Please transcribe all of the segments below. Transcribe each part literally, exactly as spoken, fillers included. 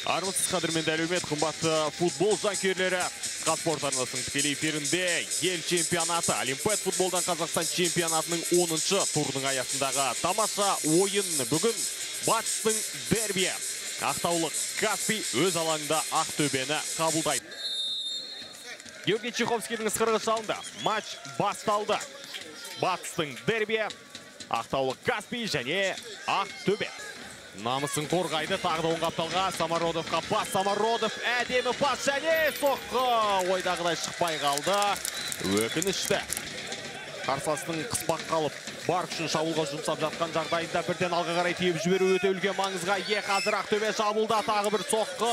Армысыз қадірменді әлеумет, қымбатты футбол жанкүйерлері. Қазспорт арнасының тікелей эфирінде ел чемпионаты, Олимпиад футболдан Қазақстан чемпионатының оныншы турының аясындағы тамаша ойын. Бүгін батыстың дербиі. Ақтаулық Каспий өз алаңында Ақтөбені қабылдайды. Георгий Чеховскийдің ысқырығы шалында матч басталды. Батыстың дербиі, Ақтаулық Каспий және Ақтөбе. Намысын қорғайды, тағы да оң қапталға Самародовқа пас. Самародов әдемі пас және соққы ойдағыдай шықпай қалды. Өкінішті. Қарсыласының қыспақ қалып, бар күшін шабуылға жұмсап жатқан жағдайында бірден алға қарай тиіп жіберу өте үлкен маңызға ие. Қазір Ақтөбе шабуылда тағы бір соққы.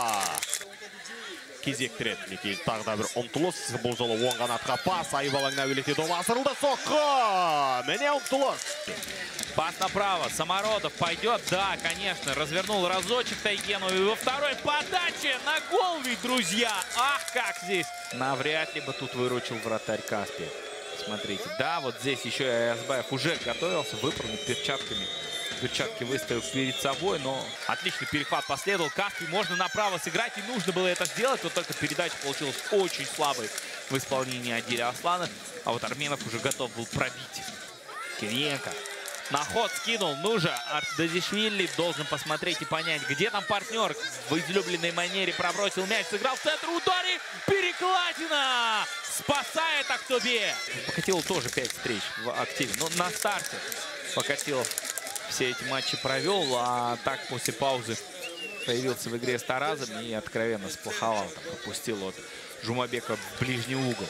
Кезектіреді. Мекейл тағы да бір ұмтылыс. Бұл жолы оң қанатқа пас. Айып алаңына әуелете доп асырылды. Соққы. Міне ұмтылыс. Пас направо. Самародов пойдет. Да, конечно. Развернул разочек Тайгену. И во второй подаче на гол ведь, друзья. Ах, как здесь. Навряд ли бы тут выручил вратарь Каспия. Смотрите. Да, вот здесь еще и Аязбаев уже готовился выпрыгнуть перчатками. Перчатки выставил перед собой, но отличный перехват последовал. Каспий можно направо сыграть, и нужно было это сделать. Вот только передача получилась очень слабой в исполнении Адиля Аслана. А вот Арменов уже готов был пробить. Кириенко на ход скинул. Ну же, Ардазишвили должен посмотреть и понять, где там партнер. В излюбленной манере пробросил мяч, сыграл в центр, ударе, перекладина! Спасает Ақтөбе. Покатилов тоже пять встреч в активе, но на старте Покатилов все эти матчи провел, а так после паузы появился в игре с Таразом и откровенно сплоховал. Там, пропустил вот Жумабека в ближний угол.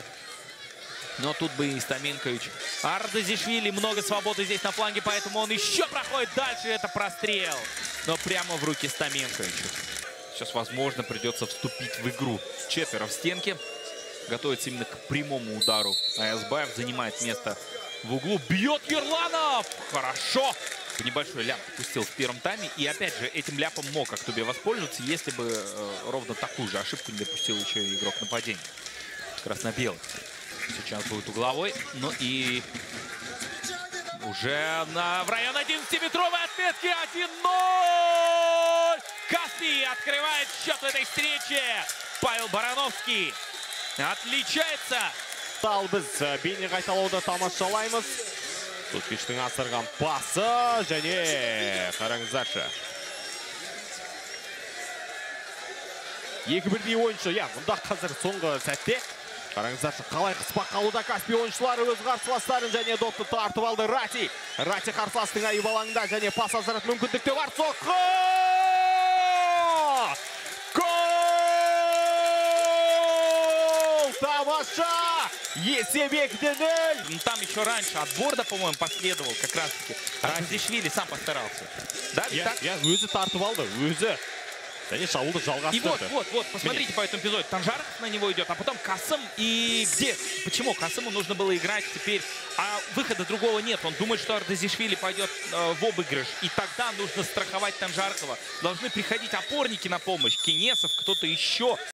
Но тут бы и Стаменкович. Ардазишвили, много свободы здесь на фланге, поэтому он еще проходит дальше. Это прострел. Но прямо в руки Стаменковичу. Сейчас, возможно, придется вступить в игру. Четверо в стенке. Готовится именно к прямому удару. Аязбаев занимает место в углу. Бьет Ерланов! Хорошо! Небольшой ляп пустил в первом тайме. И опять же, этим ляпом мог Ақтөбе воспользоваться, если бы э, ровно такую же ошибку не допустил еще и игрок нападения. Красно-белый. Сейчас будет угловой. Ну и уже на, в район одиннадцатиметровой отметки один ноль! Каспий открывает счет в этой встрече. Павел Барановский отличается. Ал біз бейне қайталауды тамашалаймыз. Туткиштің асырған пасы және қараңыздаршы. Екі бірдей ойыншы, я, мұнда қазір соңғы сәтте. Қараңыздаршы, қалай қыспақ қалуда Каспий ойыншылары өз қарсыластарын және допты тартып алды. Рати. Рати қарсыластың айып алаңында және пас азырат мүмкіндікте бар. Соққы! Тамаша! Есеп екі нөл! Там еще раньше от борда, по-моему, последовал как раз-таки. Ардазишвили сам постарался. Да, ведь так? Я өзі тартып алды, өзі. Және шабуылды жалғастырды. И вот, вот, вот, посмотрите по этому эпизоду. Танжаров на него идет, а потом Касым. И где? Почему? Касыму нужно было играть теперь, а выхода другого нет. Он думает, что Ардазишвили пойдет э, в обыгрыш. И тогда нужно страховать Танжаркова. Должны приходить опорники на помощь. Кенесов, кто-то еще.